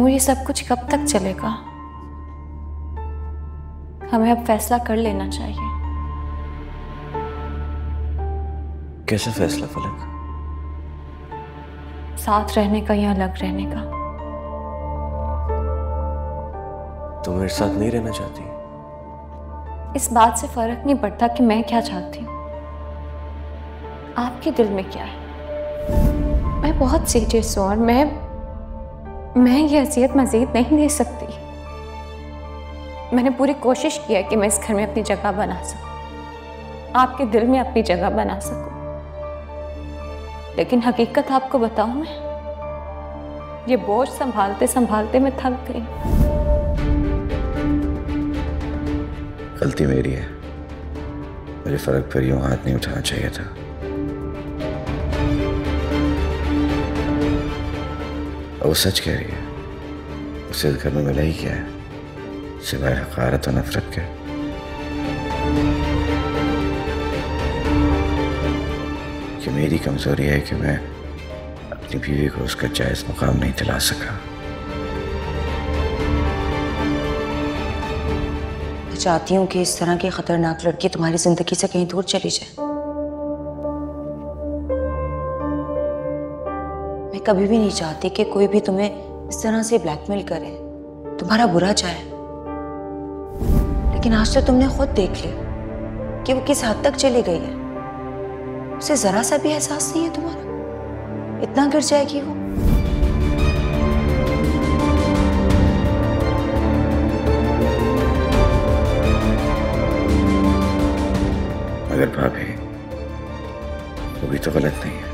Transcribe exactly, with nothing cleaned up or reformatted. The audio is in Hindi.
तैमूर, ये सब कुछ कब तक चलेगा? हमें अब फैसला कर लेना चाहिए। कैसा फैसला फलक? साथ रहने का या अलग रहने का? तुम मेरे साथ नहीं रहना चाहती? इस बात से फर्क नहीं पड़ता कि मैं क्या चाहती हूँ। आपके दिल में क्या है? मैं बहुत सीरियस हूँ और मैं मैं ये अजियत मजीद नहीं दे सकती। मैंने पूरी कोशिश की है कि मैं इस घर में अपनी जगह बना सकूं, आपके दिल में अपनी जगह बना सकूं, लेकिन हकीकत आपको बताऊं, मैं ये बोझ संभालते संभालते मैं थक गई। गलती मेरी है, मुझे फर्क पर यूं हाथ नहीं उठाना चाहिए था। और वो सच कह रही है, उसे इस घर में मिला ही क्या है सिवाय हकारत और नफरत के। कि मेरी कमजोरी है कि मैं अपनी बीवी को उसका जायज मुकाम नहीं दिला सका। मैं चाहती हूँ कि इस तरह की खतरनाक लड़की तुम्हारी जिंदगी से कहीं दूर चली जाए। मैं कभी भी नहीं चाहती कि कोई भी तुम्हें इस तरह से ब्लैकमेल करे, तुम्हारा बुरा चाहे। लेकिन आज तो तुमने खुद देख लिया कि वो किस हद तक चली गई है। उसे जरा सा भी एहसास नहीं है तुम्हारा, इतना गिर जाएगी वो। मगर भाभी, वो भी तो गलत नहीं है।